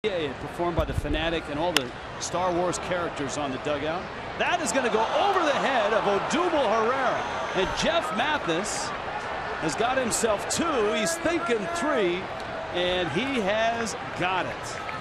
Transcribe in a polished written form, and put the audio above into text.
Performed by the Fanatic and all the Star Wars characters on the dugout. That is going to go over the head of Odubel Herrera. And Jeff Mathis has got himself 2. He's thinking 3, and he has got it.